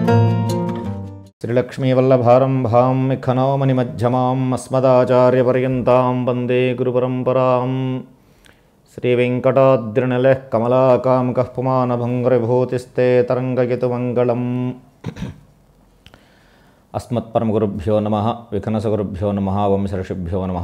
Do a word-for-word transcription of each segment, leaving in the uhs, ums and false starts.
శ్రీలక్ష్మీవల్లభారంభాం ఖనోమణిమధ్యమాం అస్మదాచార్యపర్యంతాం వందే గురుపరంపరాం. శ్రీవేంకటాద్రినిలయః కమలాకాంకః పుమానభంగరిభూతిస్తే తరంగయతుమంగళం. అస్మత్పరమగురుభ్యో నమః. విఘ్నసగురుభ్యో నమః. వంశర్షిభ్యో నమః.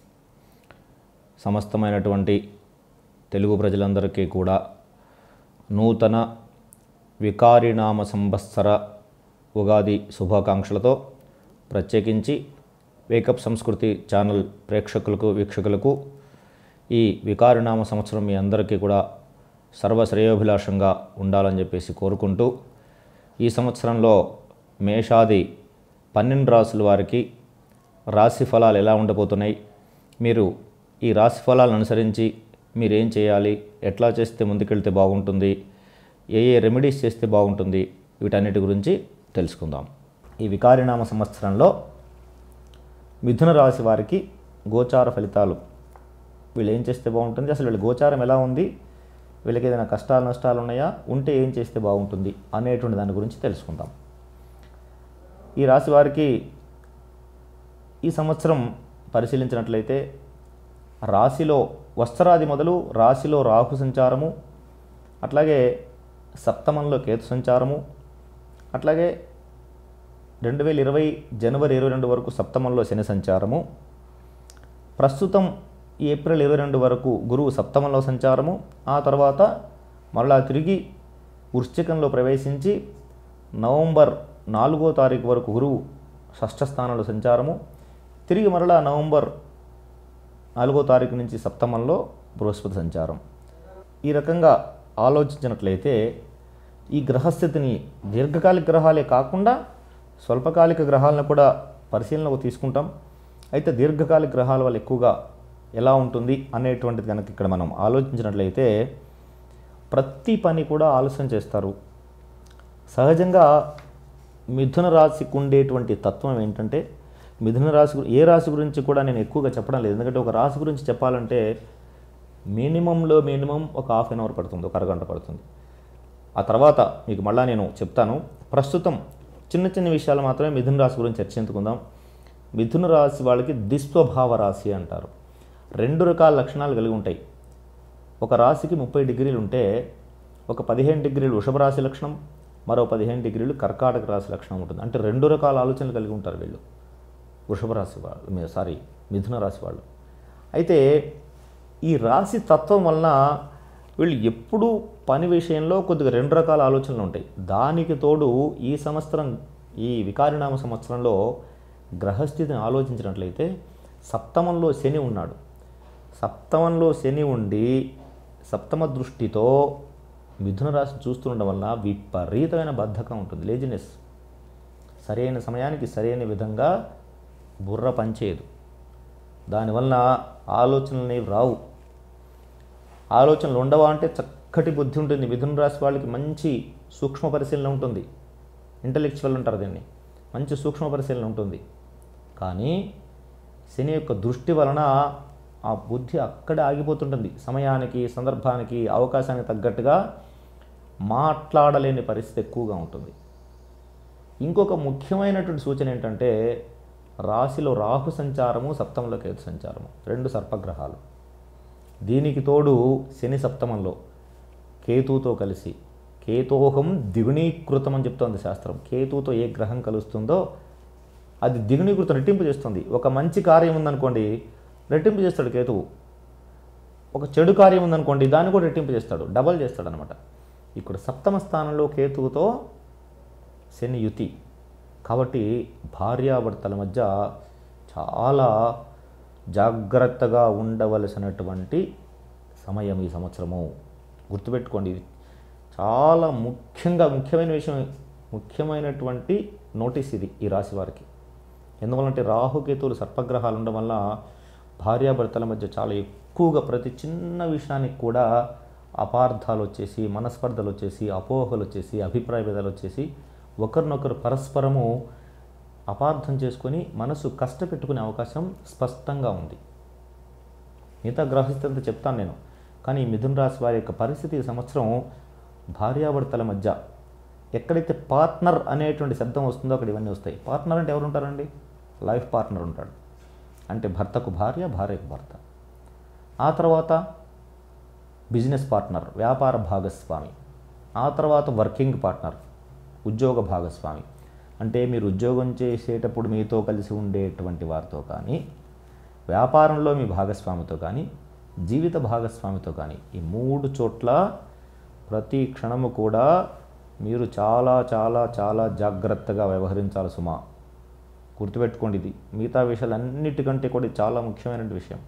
సమస్తమైనటువంటి తెలుగు ప్రజలందరికీ కూడా నూతన వికారినామ సంవత్సర ఉగాది శుభాకాంక్షలతో ప్రత్యేకించి వేకప్ సంస్కృతి ఛానల్ ప్రేక్షకులకు వీక్షకులకు ఈ వికారినామ సంవత్సరం మీ అందరికీ కూడా సర్వశ్రేయోభిలాషంగా ఉండాలని చెప్పేసి కోరుకుంటూ, ఈ సంవత్సరంలో మేషాది పన్నెండు రాసుల వారికి రాశి ఫలాలు ఎలా ఉండబోతున్నాయి, మీరు ఈ రాశి ఫలాలను అనుసరించి మీరేం చేయాలి, ఎట్లా చేస్తే ముందుకెళ్తే బాగుంటుంది, ఏ ఏ రెమెడీస్ చేస్తే బాగుంటుంది, వీటన్నిటి గురించి తెలుసుకుందాం. ఈ వికారినామ సంవత్సరంలో మిథున రాశి వారికి గోచార ఫలితాలు, వీళ్ళు ఏం చేస్తే బాగుంటుంది, అసలు వీళ్ళ గోచారం ఎలా ఉంది, వీళ్ళకి ఏదైనా కష్టాలు నష్టాలు ఉన్నాయా, ఉంటే ఏం చేస్తే బాగుంటుంది అనేటువంటి దాని గురించి తెలుసుకుందాం. ఈ రాశి వారికి ఈ సంవత్సరం పరిశీలించినట్లయితే రాశిలో వస్త్రాది మొదలు రాశిలో రాహు సంచారము, అట్లాగే సప్తమంలో కేతు సంచారము, అట్లాగే రెండు వేల ఇరవై జనవరి ఇరవై రెండు వరకు సప్తమంలో శని సంచారము, ప్రస్తుతం ఏప్రిల్ ఇరవై రెండు వరకు గురువు సప్తమంలో సంచారము, ఆ తర్వాత మరలా తిరిగి వృశ్చికంలో ప్రవేశించి నవంబర్ నాలుగో తారీఖు వరకు గురువు షష్ఠ స్థానంలో సంచారము, తిరిగి మరలా నవంబర్ నాలుగో తారీఖు నుంచి సప్తమంలో బృహస్పతి సంచారం. ఈ రకంగా ఆలోచించినట్లయితే ఈ గ్రహస్థితిని దీర్ఘకాలిక గ్రహాలే కాకుండా స్వల్పకాలిక గ్రహాలను కూడా పరిశీలనకు తీసుకుంటాం. అయితే దీర్ఘకాలిక గ్రహాల వల్ల ఎక్కువగా ఎలా ఉంటుంది అనేటువంటిది కనుక ఇక్కడ మనం ఆలోచించినట్లయితే ప్రతి పని కూడా ఆలస్యం చేస్తారు. సహజంగా మిథున రాశికి ఉండేటువంటి తత్వం ఏంటంటే, మిథున రాశి ఏ రాశి గురించి కూడా నేను ఎక్కువగా చెప్పడం లేదు, ఎందుకంటే ఒక రాశి గురించి చెప్పాలంటే మినిమంలో మినిమం ఒక హాఫ్ అన్ అవర్ పడుతుంది, ఒక అరగంట పడుతుంది. ఆ తర్వాత మీకు మళ్ళీ నేను చెప్తాను. ప్రస్తుతం చిన్న చిన్న విషయాలు మాత్రమే మిథున రాశి గురించి చర్చించుకుందాం. మిథున రాశి వాళ్ళకి దిస్వభావ రాశి అంటారు. రెండు రకాల లక్షణాలు కలిగి ఉంటాయి. ఒక రాశికి ముప్పై డిగ్రీలు ఉంటే ఒక పదిహేను డిగ్రీలు వృషభ రాశి లక్షణం, మరో పదిహేను డిగ్రీలు కర్కాటక రాశి లక్షణం ఉంటుంది. అంటే రెండు రకాల ఆలోచనలు కలిగి ఉంటారు వీళ్ళు, వృషభ రాశి వాళ్ళు సారీ మిథున రాశి వాళ్ళు. అయితే ఈ రాశి తత్వం వలన వీళ్ళు ఎప్పుడూ పని విషయంలో కొద్దిగా రెండు రకాల ఆలోచనలు ఉంటాయి. దానికి తోడు ఈ సంవత్సరం ఈ వికారినామ సంవత్సరంలో గ్రహస్థితిని ఆలోచించినట్లయితే సప్తమంలో శని ఉన్నాడు. సప్తమంలో శని ఉండి సప్తమ దృష్టితో మిథున రాశి చూస్తుండడం వల్ల విపరీతమైన బద్ధకం ఉంటుంది, లేజినెస్. సరైన సమయానికి సరైన విధంగా బుర్ర పనిచేయదు. దానివల్ల ఆలోచనలు అనేవి రావు. ఆలోచనలు ఉండవా అంటే చక్కటి బుద్ధి ఉంటుంది. మిథున రాశి వాళ్ళకి మంచి సూక్ష్మ పరిశీలన ఉంటుంది, ఇంటలెక్చువల్ అంటారు దీన్ని, మంచి సూక్ష్మ పరిశీలన ఉంటుంది. కానీ శని యొక్క దృష్టి వలన ఆ బుద్ధి అక్కడే ఆగిపోతుంటుంది. సమయానికి సందర్భానికి అవకాశానికి తగ్గట్టుగా మాట్లాడలేని పరిస్థితి ఎక్కువగా ఉంటుంది. ఇంకొక ముఖ్యమైనటువంటి సూచన ఏంటంటే రాశిలో రాహు సంచారము, సప్తమంలో కేతు సంచారము, రెండు సర్పగ్రహాలు. దీనికి తోడు శని సప్తమంలో కేతువుతో కలిసి, కేతోహం ద్విగుణీకృతం అని చెప్తోంది శాస్త్రం. కేతువుతో ఏ గ్రహం కలుస్తుందో అది ద్విగుణీకృతం, రెట్టింపు చేస్తుంది. ఒక మంచి కార్యం ఉందనుకోండి రెట్టింపు చేస్తాడు కేతువు, ఒక చెడు కార్యం ఉందనుకోండి దాన్ని కూడా రెట్టింపు చేస్తాడు, డబల్ చేస్తాడు అనమాట. ఇక్కడ సప్తమ స్థానంలో కేతువుతో శని యుతి కాబట్టి భార్యాభర్తల మధ్య చాలా జాగ్రత్తగా ఉండవలసినటువంటి సమయం ఈ సంవత్సరము. గుర్తుపెట్టుకోండి, ఇది చాలా ముఖ్యంగా ముఖ్యమైన విషయం, ముఖ్యమైనటువంటి నోటీస్ ఇది ఈ రాశి వారికి. ఎందువల్లంటే రాహుకేతువులు సర్పగ్రహాలు ఉండడం వల్ల భార్యాభర్తల మధ్య చాలా ఎక్కువగా ప్రతి చిన్న విషయానికి కూడా అపార్థాలు వచ్చేసి, మనస్పర్ధలు వచ్చేసి, అపోహలు వచ్చేసి, అభిప్రాయ భేదాలు వచ్చేసి ఒకరినొకరు పరస్పరము అపార్థం చేసుకొని మనసు కష్టపెట్టుకునే అవకాశం స్పష్టంగా ఉంది. మిగతా గ్రహస్థితి చెప్తాను నేను, కానీ మిథున రాశి వారి యొక్క పరిస్థితి ఈ సంవత్సరం భార్యాభర్తల మధ్య ఎక్కడైతే పార్ట్నర్ అనేటువంటి శబ్దం వస్తుందో అక్కడ ఇవన్నీ వస్తాయి. పార్ట్నర్ అంటే ఎవరు ఉంటారండి? లైఫ్ పార్ట్నర్ ఉంటాడు, అంటే భర్తకు భార్య, భార్యకు భర్త. ఆ తర్వాత బిజినెస్ పార్ట్నర్, వ్యాపార భాగస్వామి. ఆ తర్వాత వర్కింగ్ పార్ట్నర్, ఉద్యోగ భాగస్వామి. అంటే మీరు ఉద్యోగం చేసేటప్పుడు మీతో కలిసి ఉండేటువంటి వారితో కానీ, వ్యాపారంలో మీ భాగస్వామితో కానీ, జీవిత భాగస్వామితో కానీ, ఈ మూడు చోట్ల ప్రతి క్షణము కూడా మీరు చాలా చాలా చాలా జాగ్రత్తగా వ్యవహరించాలి సుమా. గుర్తుపెట్టుకోండి, ఇది మిగతా విషయాలన్నిటికంటే కూడా ఇది చాలా ముఖ్యమైన విషయం.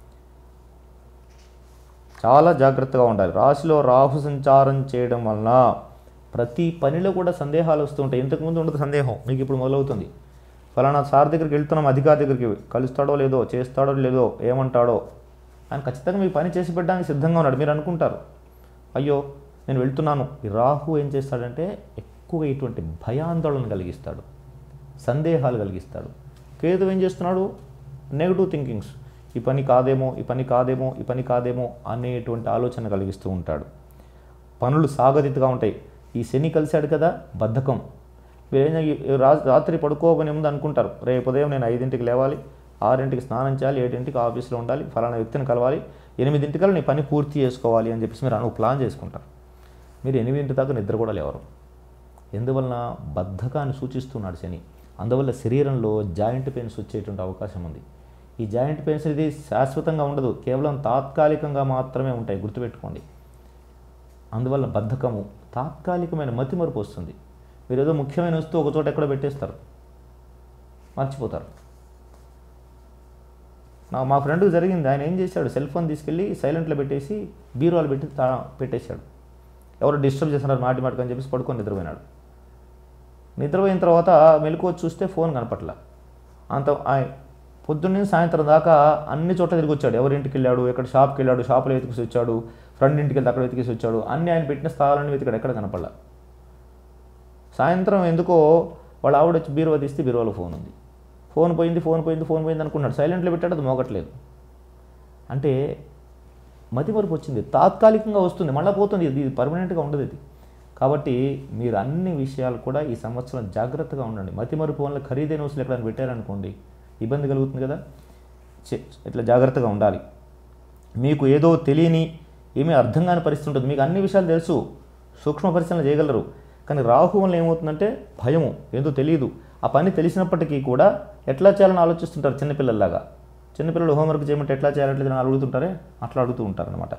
చాలా జాగ్రత్తగా ఉండాలి. రాశిలో రాహు సంచారం చేయడం వలన ప్రతి పనిలో కూడా సందేహాలు వస్తూ ఉంటాయి. ఇంతకుముందు ఉండదు సందేహం, మీకు ఇప్పుడు మొదలవుతుంది. ఫలానా సార్ దగ్గరికి వెళ్తున్నాం, అధికారి దగ్గరికి, కలుస్తాడో లేదో, చేస్తాడో లేదో, ఏమంటాడో. ఆయన ఖచ్చితంగా మీ పని చేసి పెట్టడానికి సిద్ధంగా ఉన్నాడు. మీరు అనుకుంటారు, అయ్యో నేను వెళ్తున్నాను. ఈ రాహు ఏం చేస్తాడంటే ఎక్కువగా ఇటువంటి భయాందోళన కలిగిస్తాడు, సందేహాలు కలిగిస్తాడు. కేతు ఏం చేస్తున్నాడు? నెగిటివ్ థింకింగ్స్, ఈ పని కాదేమో, ఈ పని కాదేమో, ఈ పని కాదేమో అనేటువంటి ఆలోచన కలిగిస్తూ ఉంటాడు. పనులు సాగతిగా ఉంటాయి. ఈ శని కలిశాడు కదా, బద్ధకం. మీరేం రాత్రి పడుకోబోనే ముందు అనుకుంటారు, రేపు ఉదయం నేను ఐదింటికి లేవాలి, ఆరింటికి స్నానం చేయాలి, ఏడింటికి ఆఫీస్లో ఉండాలి, ఫలానా వ్యక్తిని కలవాలి, ఎనిమిదింటికల్లా నీ పని పూర్తి చేసుకోవాలి అని చెప్పేసి మీరు అను ప్లాన్ చేసుకుంటారు. మీరు ఎనిమిదింటి దాకా నిద్ర కూడా లేవరు. ఎందువలన? బద్ధకాన్ని సూచిస్తున్నాడు శని. అందువల్ల శరీరంలో జాయింట్ పెయిన్స్ వచ్చేటువంటి అవకాశం ఉంది. ఈ జాయింట్ పెయిన్స్ ఇది శాశ్వతంగా ఉండదు, కేవలం తాత్కాలికంగా మాత్రమే ఉంటాయి, గుర్తుపెట్టుకోండి. అందువల్ల బద్ధకము, తాత్కాలికమైన మతిమరుపు వస్తుంది. మీరు ఏదో ముఖ్యమైన వస్తువు ఒక చోట ఎక్కడో పెట్టేస్తారు, మర్చిపోతారు. నా మా ఫ్రెండ్కి జరిగింది. ఆయన ఏం చేశాడు, సెల్ ఫోన్ తీసుకెళ్ళి సైలెంట్లో పెట్టేసి బీరువాలు పెట్టి తా పెట్టేశాడు. ఎవరు డిస్టర్బ్ చేస్తున్నారు మాటి మాటికి అని చెప్పేసి పడుకొని నిద్రపోయినాడు. నిద్రపోయిన తర్వాత మెలకువ చూస్తే ఫోన్ కనపట్ల. అంత పొద్దున్నే సాయంత్రం దాకా అన్ని చోట్ల తిరిగి వచ్చాడు. ఎవరింటికి వెళ్ళాడు, ఎక్కడ షాప్కి వెళ్ళాడు, షాపులో వెతికేసి వచ్చాడు, ఫ్రెండ్ ఇంటికి వెళ్తే అక్కడ వెతికేసి వచ్చాడు. అన్నీ ఆయన పెట్టిన స్థలాన్ని వెతికాడు, ఎక్కడ కనపడలా. సాయంత్రం ఎందుకో వాళ్ళ ఆవిడ వచ్చి బీరువా తీస్తే బీరువాలో ఫోన్ ఉంది. ఫోన్ పోయింది ఫోన్ పోయింది ఫోన్ పోయింది అనుకున్నాడు, సైలెంట్లో పెట్టాడు, అది మోగట్లేదు. అంటే మతిమరుపు వచ్చింది, తాత్కాలికంగా వస్తుంది, మళ్ళీ పోతుంది, ఇది పర్మనెంట్గా ఉండదు ఇది. కాబట్టి మీరు అన్ని విషయాలు కూడా ఈ సంవత్సరం జాగ్రత్తగా ఉండండి. మతిమరుపు వల్ల ఖరీదైన వస్తువులు ఎక్కడైనా పెట్టారనుకోండి, ఇబ్బంది కలుగుతుంది కదా. ఇట్లా జాగ్రత్తగా ఉండాలి. మీకు ఏదో తెలియని, ఏమీ అర్థం కాని పరిస్థితి ఉంటుంది. మీకు అన్ని విషయాలు తెలుసు, సూక్ష్మ పరిశీలన చేయగలరు. కానీ రాహు వల్ల ఏమవుతుందంటే భయము, ఏదో తెలియదు. ఆ పని తెలిసినప్పటికీ కూడా ఎట్లా చేయాలని ఆలోచిస్తుంటారు చిన్నపిల్లల్లాగా. చిన్నపిల్లలు హోంవర్క్ చేయమంటే ఎట్లా చేయాలంటే అడుగుతుంటారే, అట్లా అడుగుతూ ఉంటారనమాట.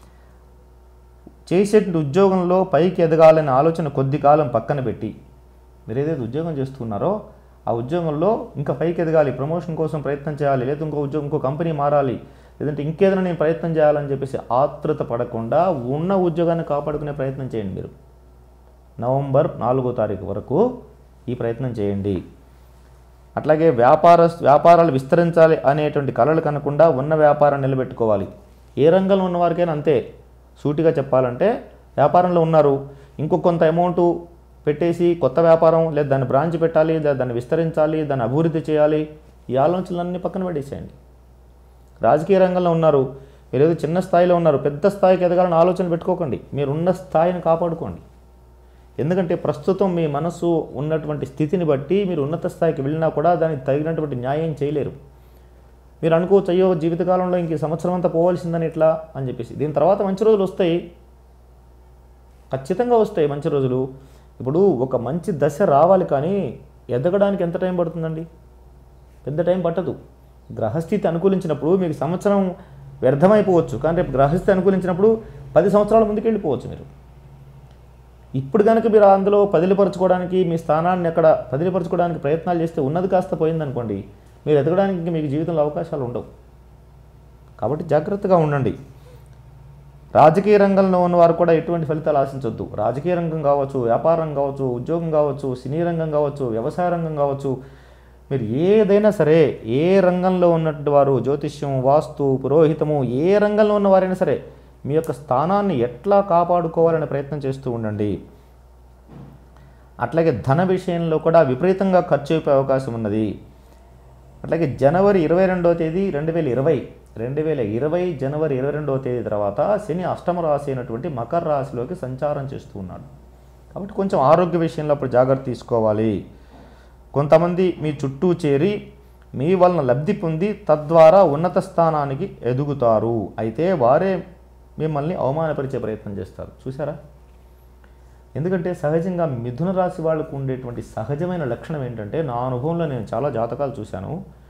చేసే ఉద్యోగంలో పైకి ఎదగాలనే ఆలోచన కొద్ది కాలం పక్కన పెట్టి, మీరు ఏదైతే ఉద్యోగం చేస్తున్నారో ఆ ఉద్యోగంలో ఇంకా పైకి ఎదగాలి, ప్రమోషన్ కోసం ప్రయత్నం చేయాలి, లేదా ఇంకో ఉద్యోగం ఇంకో కంపెనీ మారాలి, లేదంటే ఇంకేదైనా నేను ప్రయత్నం చేయాలని చెప్పేసి ఆతృత పడకుండా ఉన్న ఉద్యోగాన్ని కాపాడుకునే ప్రయత్నం చేయండి. మీరు నవంబర్ నాలుగో తారీఖు వరకు ఈ ప్రయత్నం చేయండి. అట్లాగే వ్యాపార వ్యాపారాలు విస్తరించాలి అనేటువంటి కలలు కనకుండా ఉన్న వ్యాపారాన్ని నిలబెట్టుకోవాలి. ఏ రంగంలో ఉన్నవారికైనా అంతే. సూటిగా చెప్పాలంటే వ్యాపారంలో ఉన్నారు, ఇంకో కొంత అమౌంట్ పెట్టేసి కొత్త వ్యాపారం లేదా దాన్ని బ్రాంచ్ పెట్టాలి, లేదా దాన్ని విస్తరించాలి, దాన్ని అభివృద్ధి చేయాలి, ఈ ఆలోచనలన్నీ పక్కన పెట్టేసేయండి. రాజకీయ రంగంలో ఉన్నారు, మీరు ఏదో చిన్న స్థాయిలో ఉన్నారు, పెద్ద స్థాయికి ఎదగాలని ఆలోచన పెట్టుకోకండి. మీరున్న స్థాయిని కాపాడుకోండి. ఎందుకంటే ప్రస్తుతం మీ మనసు ఉన్నటువంటి స్థితిని బట్టి మీరు ఉన్నత స్థాయికి వెళ్ళినా కూడా దానికి తగినటువంటి న్యాయం చేయలేరు. మీరు అనుకోవచ్చు, అయ్యో జీవితకాలంలో ఇంక సంవత్సరం అంతా పోవాల్సిందని ఎట్లా అని చెప్పేసి. దీని తర్వాత మంచి రోజులు వస్తాయి, ఖచ్చితంగా వస్తాయి మంచి రోజులు. ఇప్పుడు ఒక మంచి దశ రావాలి, కానీ ఎదగడానికి ఎంత టైం పడుతుందండి? పెద్ద టైం పట్టదు. గ్రహస్థితి అనుకూలించినప్పుడు మీకు సంవత్సరం వ్యర్థమైపోవచ్చు, కానీ రేపు గ్రహస్థితి అనుకూలించినప్పుడు పది సంవత్సరాల ముందుకు వెళ్ళిపోవచ్చు మీరు. ఇప్పుడు కనుక మీరు అందులో పదిలిపరచుకోవడానికి, మీ స్థానాన్ని అక్కడ పదిలిపరచుకోవడానికి ప్రయత్నాలు చేస్తే ఉన్నది కాస్త పోయిందనుకోండి, మీరు ఎదగడానికి మీకు జీవితంలో అవకాశాలు ఉండవు. కాబట్టి జాగ్రత్తగా ఉండండి. రాజకీయ రంగంలో ఉన్నవారు కూడా ఎటువంటి ఫలితాలు ఆశించొద్దు. రాజకీయ రంగం కావచ్చు, వ్యాపారం కావచ్చు, ఉద్యోగం కావచ్చు, సినీ రంగం కావచ్చు, వ్యవసాయ రంగం కావచ్చు, మీరు ఏదైనా సరే, ఏ రంగంలో ఉన్నటువంటి వారు, జ్యోతిష్యం, వాస్తు, పురోహితము, ఏ రంగంలో ఉన్నవారైనా సరే మీ యొక్క స్థానాన్ని ఎట్లా కాపాడుకోవాలనే ప్రయత్నం చేస్తూ ఉండండి. అట్లాగే ధన విషయంలో కూడా విపరీతంగా ఖర్చు అయిపోయే అవకాశం ఉన్నది. అట్లాగే జనవరి ఇరవై రెండవ తేదీ రెండు వేల ఇరవై రెండు వేల ఇరవై జనవరి ఇరవై రెండవ తేదీ తర్వాత శని అష్టమ రాశి అయినటువంటి మకర రాశిలోకి సంచారం చేస్తూ ఉన్నాడు. కాబట్టి కొంచెం ఆరోగ్య విషయంలో అప్పుడు జాగ్రత్త తీసుకోవాలి. కొంతమంది మీ చుట్టూ చేరి మీ వలన లబ్ధి పొంది తద్వారా ఉన్నత స్థానానికి ఎదుగుతారు. అయితే వారే మిమ్మల్ని అవమానపరిచే ప్రయత్నం చేస్తారు. చూసారా? ఎందుకంటే సహజంగా మిథున రాశి వాళ్ళకు ఉండేటువంటి సహజమైన లక్షణం ఏంటంటే, నా అనుభవంలో నేను చాలా జాతకాలు చూశాను,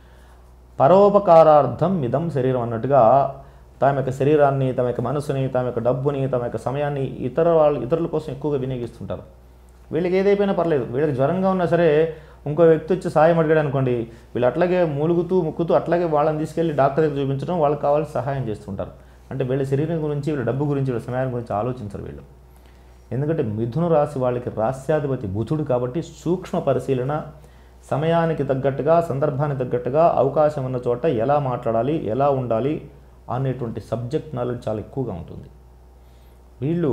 పరోపకారార్థం మిదం శరీరం అన్నట్టుగా తమ యొక్క శరీరాన్ని, తమ యొక్క మనసుని, తమ యొక్క డబ్బుని, తమ యొక్క సమయాన్ని ఇతర వాళ్ళు ఇతరుల కోసం ఎక్కువగా వినియోగిస్తుంటారు. వీళ్ళకి ఏదైపోయినా పర్లేదు, వీళ్ళకి జ్వరంగా ఉన్నా సరే ఇంకో వ్యక్తి వచ్చి సాయం అడిగాడు అనుకోండి, వీళ్ళు అట్లాగే మూలుగుతూ ముక్కుతూ అట్లాగే వాళ్ళని తీసుకెళ్ళి డాక్టర్ దగ్గర చూపించడం, వాళ్ళకి కావాల్సి సహాయం చేస్తుంటారు. అంటే వీళ్ళ శరీరం గురించి, వీళ్ళ డబ్బు గురించి, వీళ్ళ సమయాన్ని గురించి ఆలోచించరు వీళ్ళు. ఎందుకంటే మిథున రాశి వాళ్ళకి రాస్యాధిపతి బుధుడు కాబట్టి సూక్ష్మ పరిశీలన, సమయానికి తగ్గట్టుగా, సందర్భానికి తగ్గట్టుగా, అవకాశం ఉన్న చోట ఎలా మాట్లాడాలి, ఎలా ఉండాలి అనేటువంటి సబ్జెక్ట్ నాలెడ్జ్ చాలా ఎక్కువగా ఉంటుంది. వీళ్ళు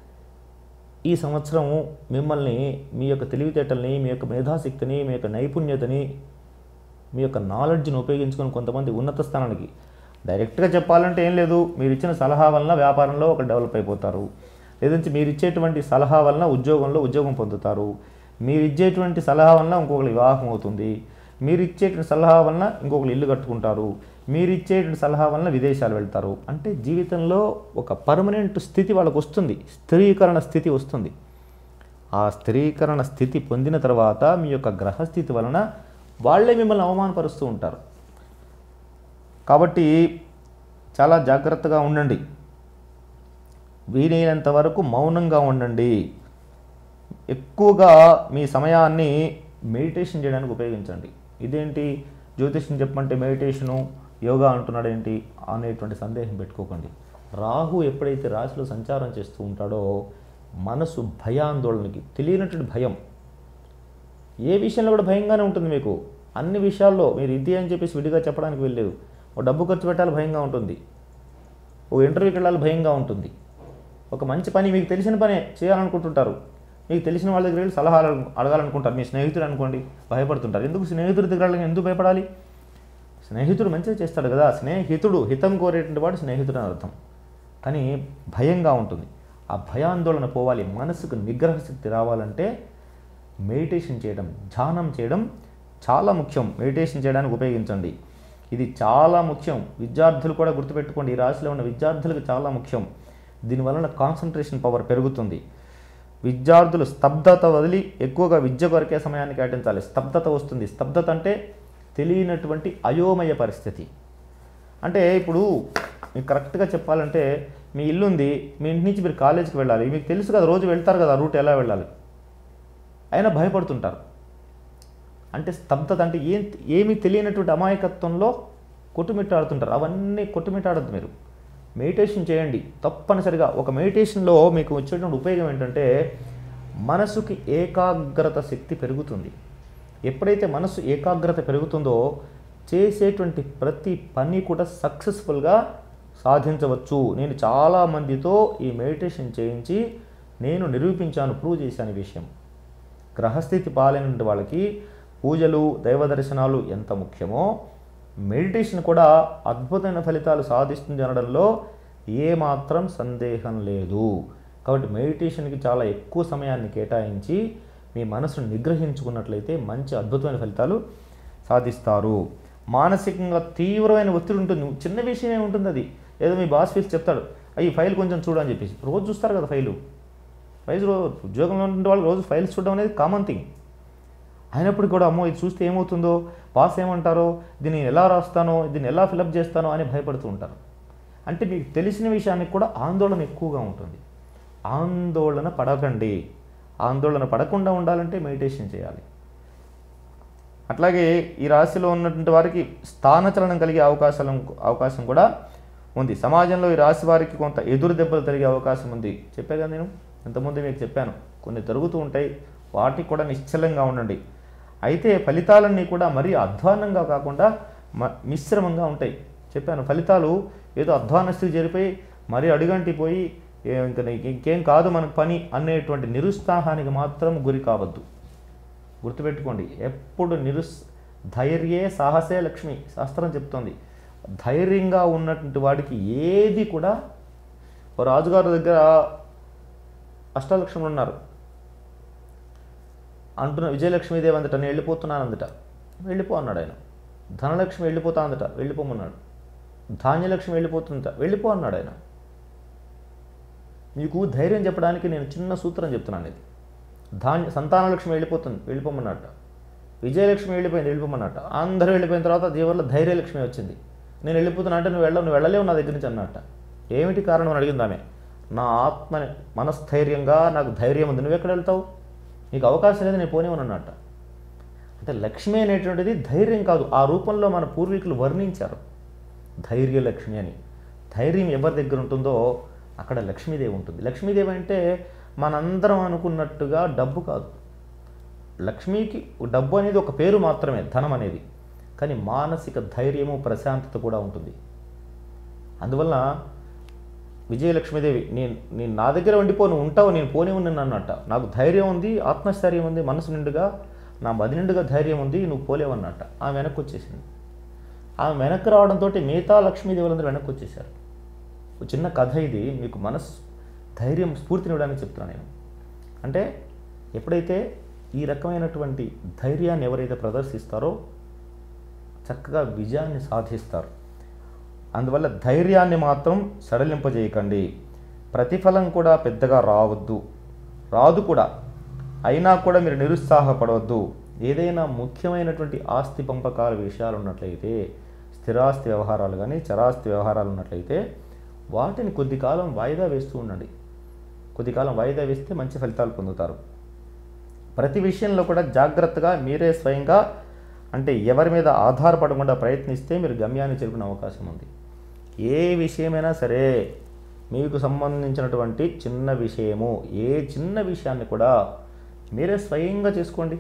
ఈ సంవత్సరం మిమ్మల్ని, మీ యొక్క తెలివితేటల్ని, మీ యొక్క మేధాశక్తిని, మీ యొక్క నైపుణ్యతని, మీ యొక్క నాలెడ్జ్ని ఉపయోగించుకొని కొంతమంది ఉన్నత స్థానానికి, డైరెక్ట్గా చెప్పాలంటే ఏం లేదు, మీరు ఇచ్చిన సలహా వలన వ్యాపారంలో ఒక డెవలప్ అయిపోతారు, లేదంటే మీరు ఇచ్చేటువంటి సలహా వలన ఉద్యోగంలో ఉద్యోగం పొందుతారు, మీరు ఇచ్చేటువంటి సలహా వలన ఇంకొకరు వివాహం అవుతుంది, మీరు ఇచ్చేటువంటి సలహా వలన ఇంకొకరు ఇల్లు కట్టుకుంటారు, మీరు ఇచ్చేటువంటి సలహా వలన విదేశాలు వెళ్తారు. అంటే జీవితంలో ఒక పర్మనెంట్ స్థితి వాళ్ళకు వస్తుంది, స్థిరీకరణ స్థితి వస్తుంది. ఆ స్థిరీకరణ స్థితి పొందిన తర్వాత మీ యొక్క గ్రహస్థితి వలన వాళ్ళే మిమ్మల్ని అవమానపరుస్తూ ఉంటారు. కాబట్టి చాలా జాగ్రత్తగా ఉండండి, వీలైనంత వరకు మౌనంగా ఉండండి. ఎక్కువగా మీ సమయాన్ని మెడిటేషన్ చేయడానికి ఉపయోగించండి. ఇదేంటి జ్యోతిష్యం చెప్పమంటే మెడిటేషను, యోగా అంటున్నాడు ఏంటి అనేటువంటి సందేహం పెట్టుకోకండి. రాహు ఎప్పుడైతే రాశిలో సంచారం చేస్తూ ఉంటాడో మనసు భయాందోళనకి, తెలియనటువంటి భయం, ఏ విషయంలో కూడా భయంగానే ఉంటుంది మీకు. అన్ని విషయాల్లో మీరు ఇది అని చెప్పేసి విడిగా చెప్పడానికి వెళ్ళలేదు. ఒక డబ్బు ఖర్చు పెట్టాలి భయంగా ఉంటుంది, ఓ ఇంటర్వ్యూకి వెళ్ళాలి భయంగా ఉంటుంది, ఒక మంచి పని మీకు తెలిసిన పనే చేయాలనుకుంటుంటారు, మీకు తెలిసిన వాళ్ళ దగ్గర వెళ్ళి సలహాలు అడగాలనుకుంటారు, మీ స్నేహితుడు అనుకోండి, భయపడుతుంటారు. ఎందుకు స్నేహితుడి దగ్గర ఎందుకు భయపడాలి? స్నేహితుడు మంచిగా చేస్తాడు కదా, స్నేహితుడు హితం కోరేటువంటి వాడు స్నేహితుడు అని అర్థం. కానీ భయంగా ఉంటుంది, ఆ భయాందోళన పోవాలి, మనసుకు నిగ్రహ శక్తి రావాలంటే మెడిటేషన్ చేయడం, ధ్యానం చేయడం చాలా ముఖ్యం. మెడిటేషన్ చేయడానికి ఉపయోగించండి, ఇది చాలా ముఖ్యం. విద్యార్థులు కూడా గుర్తుపెట్టుకోండి, ఈ రాశిలో ఉన్న విద్యార్థులకు చాలా ముఖ్యం. దీనివలన కాన్సన్ట్రేషన్ పవర్ పెరుగుతుంది. విద్యార్థులు స్తబ్దత వదిలి ఎక్కువగా విద్య కొరకే సమయాన్ని కేటాయించాలి. స్తబ్దత వస్తుంది. స్తబ్దత అంటే తెలియనటువంటి అయోమయ పరిస్థితి. అంటే ఇప్పుడు మీకు కరెక్ట్గా చెప్పాలంటే, మీ ఇల్లు ఉంది, మీ ఇంటి నుంచి మీరు కాలేజీకి వెళ్ళాలి, మీకు తెలుసు కదా, రోజు వెళ్తారు కదా, రూట్ ఎలా వెళ్ళాలి, అయినా భయపడుతుంటారు. అంటే స్తబ్దత అంటే ఏం ఏమీ తెలియనటువంటి అమాయకత్వంలో కొట్టుమిట్టాడుతుంటారు. అవన్నీ కొట్టుమిట్టాడద్దు. మీరు మెడిటేషన్ చేయండి తప్పనిసరిగా. ఒక మెడిటేషన్లో మీకు వచ్చేటువంటి ఉపయోగం ఏంటంటే, మనసుకి ఏకాగ్రత శక్తి పెరుగుతుంది. ఎప్పుడైతే మనసు ఏకాగ్రత పెరుగుతుందో చేసేటువంటి ప్రతి పని కూడా సక్సెస్ఫుల్గా సాధించవచ్చు. నేను చాలామందితో ఈ మెడిటేషన్ చేయించి నేను నిరూపించాను, ప్రూవ్ చేశాను ఈ విషయం. గ్రహస్థితి పాలైన వాళ్ళకి పూజలు, దైవ దర్శనాలు ఎంత ముఖ్యమో మెడిటేషన్ కూడా అద్భుతమైన ఫలితాలు సాధిస్తుంది అనడంలో ఏమాత్రం సందేహం లేదు. కాబట్టి మెడిటేషన్కి చాలా ఎక్కువ సమయాన్ని కేటాయించి మీ మనసును నిగ్రహించుకున్నట్లయితే మంచి అద్భుతమైన ఫలితాలు సాధిస్తారు. మానసికంగా తీవ్రమైన ఒత్తిడి ఉంటుంది. చిన్న విషయమే ఉంటుంది, అది ఏదో మీ బాస్ ఫీల్స్ చెప్తాడు, ఈ ఫైల్ కొంచెం చూడు అని చెప్పేసి. రోజు చూస్తారు కదా ఫైలు, ఫైల్స్ రోజు ఉద్యోగంలో ఉండే వాళ్ళు రోజు ఫైల్స్ చూడడం అనేది కామన్ థింగ్. అయినప్పుడు కూడా అమ్మో ఇది చూస్తే ఏమవుతుందో, బాస్ ఏమంటారో, దీన్ని ఎలా రాస్తానో, దీన్ని ఎలా ఫిలప్ చేస్తానో అని భయపడుతూ ఉంటారు. అంటే మీకు తెలిసిన విషయానికి కూడా ఆందోళన ఎక్కువగా ఉంటుంది. ఆందోళన పడకండి. ఆందోళన పడకుండా ఉండాలంటే మెడిటేషన్ చేయాలి. అట్లాగే ఈ రాశిలో ఉన్నటువంటి వారికి స్థానచలనం కలిగే అవకాశాలు అవకాశం కూడా ఉంది. సమాజంలో ఈ రాశి వారికి కొంత ఎదురు దెబ్బలు జరిగే అవకాశం ఉంది. చెప్పే కదా నేను ఇంతకుముందు మీకు చెప్పాను, కొన్ని జరుగుతూ ఉంటాయి, వాటికి కూడా నిశ్చలంగా ఉండండి. అయితే ఫలితాలన్నీ కూడా మరీ అధ్వాన్నంగా కాకుండా మిశ్రమంగా ఉంటాయి. చెప్పాను, ఫలితాలు ఏదో అధ్వాన స్థితి జరిపోయి మరీ అడుగంటిపోయి ఇంకా ఇంకేం కాదు మనకు పని అనేటువంటి నిరుత్సాహానికి మాత్రం గురి కావద్దు. గుర్తుపెట్టుకోండి, ఎప్పుడు నిరుస్ ధైర్యే సాహసే లక్ష్మి శాస్త్రం చెప్తోంది. ధైర్యంగా ఉన్నటువంటి వాడికి ఏది కూడా, ఓ రాజుగారి దగ్గర అష్టలక్ష్ములు ఉన్నారు, అంటున్న విజయలక్ష్మీదేవి అందట నేను వెళ్ళిపోతున్నాను అందట, వెళ్ళిపో అన్నాడు ఆయన. ధనలక్ష్మి వెళ్ళిపోతా అందట, వెళ్ళిపోమన్నాడు. ధాన్యలక్ష్మి వెళ్ళిపోతుందట, వెళ్ళిపో అన్నాడు ఆయన. మీకు ధైర్యం చెప్పడానికి నేను చిన్న సూత్రం చెప్తున్నాను. ఇది ధాన్య సంతానలక్ష్మి వెళ్ళిపోతుంది, వెళ్ళిపోమన్నట్ట. విజయలక్ష్మి వెళ్ళిపోయింది, వెళ్ళిపోమన్నట్ట. అందరూ వెళ్ళిపోయిన తర్వాత జీవర్లో ధైర్యలక్ష్మి వచ్చింది. నేను వెళ్ళిపోతున్నా అంటే నువ్వు వెళ్ళవు, నువ్వు వెళ్ళలేవు నా దగ్గర నుంచి అన్నట్ట. ఏమిటి కారణం అని అడిగింది ఆమె. నా ఆత్మ మనస్థైర్యంగా నాకు ధైర్యం ఉంది, నువ్వు ఎక్కడ వెళ్తావు, నీకు అవకాశం లేదు, నేను పోనేమని అన్నట్ట. అంటే లక్ష్మి అనేటువంటిది ధైర్యం కాదు, ఆ రూపంలో మన పూర్వీకులు వర్ణించారు ధైర్యలక్ష్మి అని. ధైర్యం ఎవరి దగ్గర ఉంటుందో అక్కడ లక్ష్మీదేవి ఉంటుంది. లక్ష్మీదేవి అంటే మనందరం అనుకున్నట్టుగా డబ్బు కాదు. లక్ష్మీకి డబ్బు అనేది ఒక పేరు మాత్రమే, ధనం అనేది. కానీ మానసిక ధైర్యము, ప్రశాంతత కూడా ఉంటుంది. అందువలన విజయలక్ష్మీదేవి నేను నేను నా దగ్గర వండిపో, నువ్వు ఉంటావు, నేను పోనీ ఉన్నాను అన్నట్ట. నాకు ధైర్యం ఉంది, ఆత్మస్థైర్యం ఉంది, మనసు నిండుగా నా మది నిండుగా ధైర్యం ఉంది, నువ్వు పోలేవన్నట్ట. ఆమె వెనక్కి వచ్చేసింది. ఆమె వెనక్కి రావడంతో మిగతా లక్ష్మీదేవులందరూ వెనక్కి వచ్చేసారు. ఒక చిన్న కథ ఇది, మీకు మనసు ధైర్యం స్ఫూర్తినివ్వడానికి చెప్తున్నాను నేను. అంటే ఎప్పుడైతే ఈ రకమైనటువంటి ధైర్యాన్ని ఎవరైతే ప్రదర్శిస్తారో చక్కగా విజయాన్ని సాధిస్తారు. అందువల్ల ధైర్యాన్ని మాత్రం సడలింపజేయకండి. ప్రతిఫలం కూడా పెద్దగా రావద్దు, రాదు కూడా. అయినా కూడా మీరు నిరుత్సాహపడవద్దు. ఏదైనా ముఖ్యమైనటువంటి ఆస్తి పంపకాల విషయాలు ఉన్నట్లయితే, స్థిరాస్తి వ్యవహారాలు కానీ చరాస్తి వ్యవహారాలు ఉన్నట్లయితే వాటిని కొద్ది కాలం వాయిదా వేస్తూ ఉండండి. కొద్ది కాలం వాయిదా వేస్తే మంచి ఫలితాలు పొందుతారు. ప్రతి విషయంలో కూడా జాగ్రత్తగా మీరే స్వయంగా, అంటే ఎవరి మీద ఆధారపడకుండా ప్రయత్నిస్తే మీరు గమ్యాన్ని చేరుకునే అవకాశం ఉంది. ఏ విషయమైనా సరే, మీకు సంబంధించినటువంటి చిన్న విషయము, ఏ చిన్న విషయాన్ని కూడా మీరే స్వయంగా చేసుకోండి.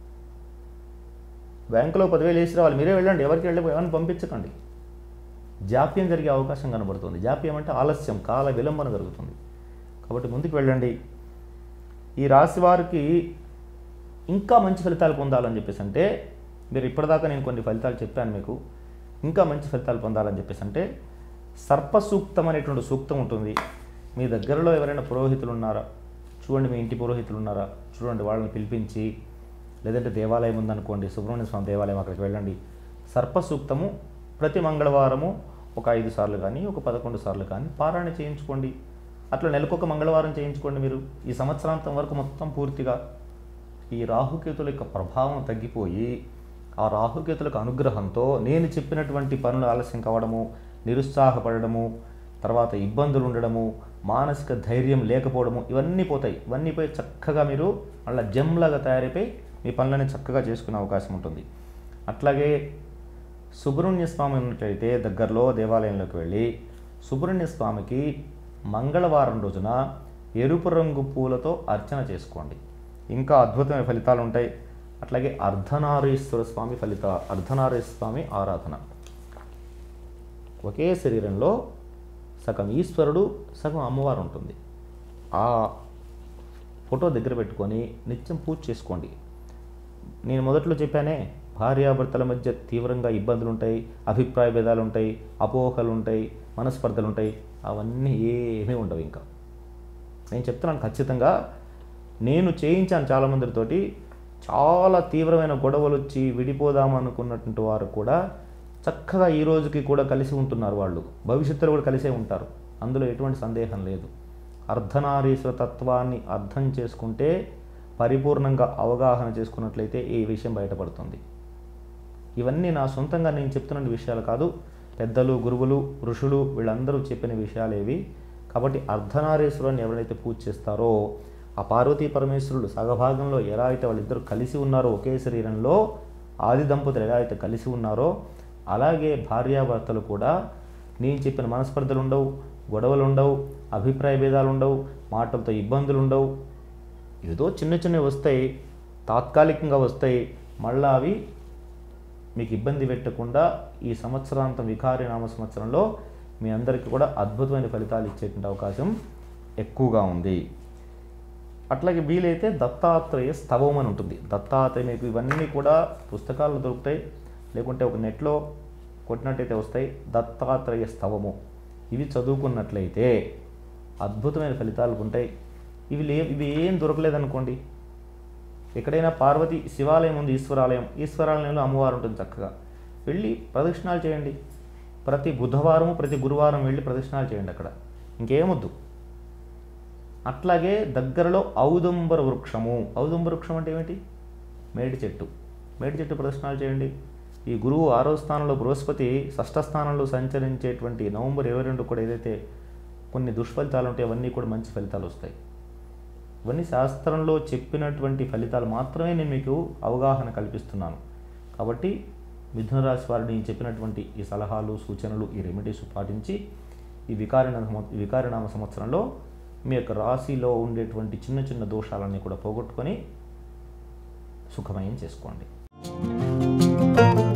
బ్యాంకులో పదివేలు వేసి రావాలి, మీరే వెళ్ళండి, ఎవరికి వెళ్ళి ఎవరిని పంపించకండి. జాప్యం జరిగే అవకాశం కనబడుతుంది. జాప్యం అంటే ఆలస్యం, కాల విలంబన జరుగుతుంది. కాబట్టి ముందుకు వెళ్ళండి. ఈ రాశి వారికి ఇంకా మంచి ఫలితాలు పొందాలని చెప్పేసి అంటే, మీరు ఇప్పటిదాకా నేను కొన్ని ఫలితాలు చెప్పాను మీకు, ఇంకా మంచి ఫలితాలు పొందాలని చెప్పేసి అంటే సర్పసూక్తం అనేటువంటి సూక్తం ఉంటుంది. మీ దగ్గరలో ఎవరైనా పురోహితులు ఉన్నారా చూడండి, మీ ఇంటి పురోహితులు ఉన్నారా చూడండి, వాళ్ళని పిలిపించి, లేదంటే దేవాలయం ఉందనుకోండి, సుబ్రహ్మణ్య స్వామి దేవాలయం, అక్కడికి వెళ్ళండి. సర్పసూక్తము ప్రతి మంగళవారము ఒక ఐదు సార్లు కానీ ఒక పదకొండు సార్లు కానీ పారాయణ చేయించుకోండి. అట్లా నెలకొక మంగళవారం చేయించుకోండి. మీరు ఈ సంవత్సరాంతం వరకు మొత్తం పూర్తిగా ఈ రాహుకేతుల యొక్క ప్రభావం తగ్గిపోయి, ఆ రాహుకేతులకు అనుగ్రహంతో నేను చెప్పినటువంటి పనులు ఆలస్యం కావడము, నిరుత్సాహపడము, తర్వాత ఇబ్బందులు ఉండడము, మానసిక ధైర్యం లేకపోవడము, ఇవన్నీ పోతాయి. ఇవన్నీ పోయి చక్కగా మీరు మళ్ళీ జమ్లాగా తయారైపోయి మీ పనులని చక్కగా చేసుకునే అవకాశం ఉంటుంది. అట్లాగే సుబ్రహ్మణ్య స్వామి ఉన్నట్లయితే దగ్గరలో దేవాలయంలోకి వెళ్ళి సుబ్రహ్మణ్య స్వామికి మంగళవారం రోజున ఎరుపు రంగు పూలతో అర్చన చేసుకోండి. ఇంకా అద్భుతమైన ఫలితాలు ఉంటాయి. అట్లాగే అర్ధనారీశ్వర స్వామి ఫలిత అర్ధనారీశ్వర స్వామి ఆరాధన. ఒకే శరీరంలో సగం ఈశ్వరుడు సగం అమ్మవారు ఉంటుంది. ఆ ఫోటో దగ్గర పెట్టుకొని నిత్యం పూజ చేసుకోండి. నేను మొదట్లో చెప్పానే, భార్యాభర్తల మధ్య తీవ్రంగా ఇబ్బందులు ఉంటాయి, అభిప్రాయ భేదాలు ఉంటాయి, అపోహలు ఉంటాయి, మనస్పర్ధలు ఉంటాయి. అవన్నీ ఏమీ ఉండవు. ఇంకా నేను చెప్తున్నాను ఖచ్చితంగా, నేను చేయించాను చాలామందితోటి. చాలా తీవ్రమైన గొడవలు వచ్చి విడిపోదామనుకున్నటువంటి వారు కూడా చక్కగా ఈ రోజుకి కూడా కలిసి ఉంటున్నారు. వాళ్ళు భవిష్యత్తులో కూడా కలిసే ఉంటారు. అందులో ఎటువంటి సందేహం లేదు. అర్ధనారీశ్వర తత్వాన్ని అర్థం చేసుకుంటే, పరిపూర్ణంగా అవగాహన చేసుకున్నట్లయితే ఈ విషయం బయటపడుతుంది. ఇవన్నీ నా సొంతంగా నేను చెప్తున్న విషయాలు కాదు, పెద్దలు, గురువులు, ఋషులు వీళ్ళందరూ చెప్పిన విషయాలేవి. కాబట్టి అర్ధనారీశ్వరుని ఎవరైతే పూజ చేస్తారో, ఆ పార్వతీ పరమేశ్వరుడు సగభాగంలో ఎలా అయితే వాళ్ళిద్దరూ కలిసి ఉన్నారో, ఒకే శరీరంలో ఆది దంపతులు ఎలా అయితే కలిసి ఉన్నారో, అలాగే భార్యాభర్తలు కూడా నేను చెప్పిన మనస్పర్ధలు ఉండవు, గొడవలు ఉండవు, అభిప్రాయ భేదాలు ఉండవు, మాటలతో ఇబ్బందులు ఉండవు. ఏదో చిన్న చిన్నవి వస్తాయి, తాత్కాలికంగా వస్తాయి. మళ్ళీ అవి మీకు ఇబ్బంది పెట్టకుండా ఈ సంవత్సరాంతం వికారి నామ సంవత్సరంలో మీ అందరికీ కూడా అద్భుతమైన ఫలితాలు ఇచ్చేటువంటి అవకాశం ఎక్కువగా ఉంది. అట్లాగే వీలైతే దత్తాత్రేయ స్తవం అని ఉంటుంది. దత్తాత్రేయ మీకు ఇవన్నీ కూడా పుస్తకాలు దొరుకుతాయి, లేకుంటే ఒక నెట్లో కొట్టినట్టయితే వస్తాయి. దత్తాత్రేయ స్తవము ఇవి చదువుకున్నట్లయితే అద్భుతమైన ఫలితాలు ఉంటాయి. ఇవి లే ఇవి ఏం దొరకలేదనుకోండి, ఎక్కడైనా పార్వతి శివాలయం ఉంది, ఈశ్వరాలయం, ఈశ్వరాలయంలో అమ్మవారు ఉంటుంది, చక్కగా వెళ్ళి ప్రదక్షిణాలు చేయండి. ప్రతి బుధవారం ప్రతి గురువారం వెళ్ళి ప్రదక్షిణాలు చేయండి అక్కడ, ఇంకేమొద్దు. అట్లాగే దగ్గరలో ఔదుంబర వృక్షము, ఔదుంబర వృక్షం అంటే ఏమిటి? మేడి చెట్టు, మేడి చెట్టు ప్రదక్షిణాలు చేయండి. ఈ గురువు ఆరో స్థానంలో, బృహస్పతి షష్ఠ స్థానంలో సంచరించేటువంటి నవంబర్ ఇరవై రెండు కూడా ఏదైతే కొన్ని దుష్ఫలితాలు ఉంటాయో అవన్నీ కూడా మంచి ఫలితాలు వస్తాయి. ఇవన్నీ శాస్త్రంలో చెప్పినటువంటి ఫలితాలు మాత్రమే నేను మీకు అవగాహన కల్పిస్తున్నాను. కాబట్టి మిథున రాశి వారిని నేను చెప్పినటువంటి ఈ సలహాలు, సూచనలు, ఈ రెమెడీస్ పాటించి ఈ వికారినామ వికారినామ సంవత్సరంలో మీ యొక్క రాశిలో ఉండేటువంటి చిన్న చిన్న దోషాలన్నీ కూడా పోగొట్టుకొని సుఖమయం చేసుకోండి.